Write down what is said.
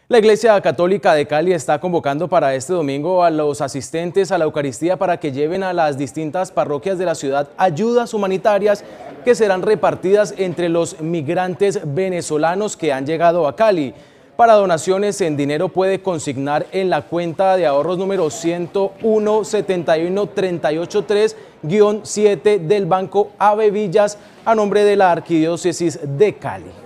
La Iglesia Católica de Cali está convocando para este domingo a los asistentes a la Eucaristía para que lleven a las distintas parroquias de la ciudad ayudas humanitarias que serán repartidas entre los migrantes venezolanos que han llegado a Cali. Para donaciones en dinero puede consignar en la cuenta de ahorros número 101-71-383-7 del Banco Ave Villas a nombre de la Arquidiócesis de Cali.